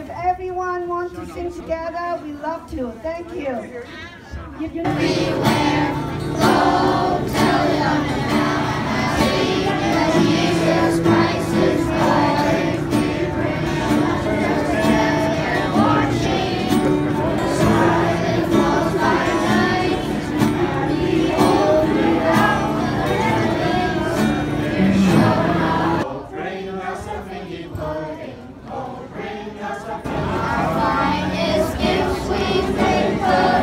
if everyone wants to sing together, we love to. Thank you. Everywhere, go tell them that Jesus Christ is born. They're watching, silent falls by night. Behold, without the heavens, you're shown up. Oh, bring us a figgy pudding. Oh, bring us a figgy pudding. Our finest gifts we bring the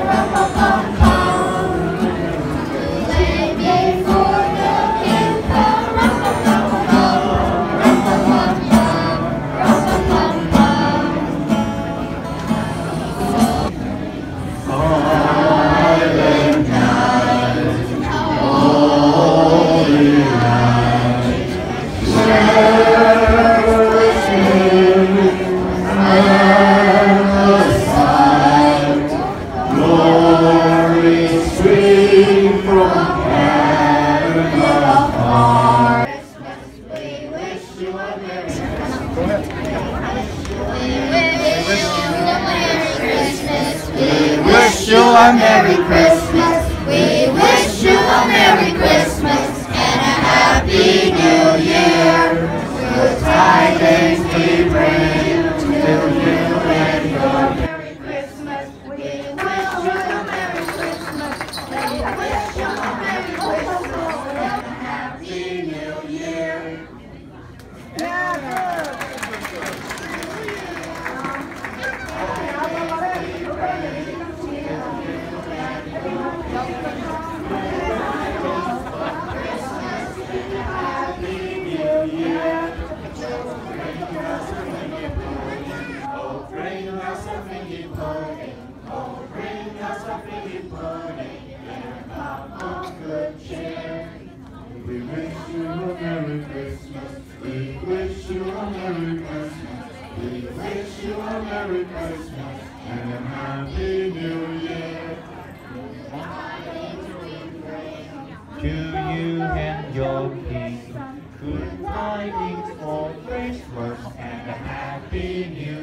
a Merry Christmas. We wish you a Merry Christmas and a Happy New Year. Good tidings we bring to you and your Merry Christmas. We wish you a Merry Christmas. We wish you a Merry Christmas and a Happy New Year. Oh, bring us a figgy pudding. Oh, bring us a figgy pudding and a cup of good cheer. We wish you a Merry Christmas. We wish you a Merry Christmas. We wish you a Merry Christmas and a Happy New Year. To you and your King, good tidings for Christmas and a Happy New Year.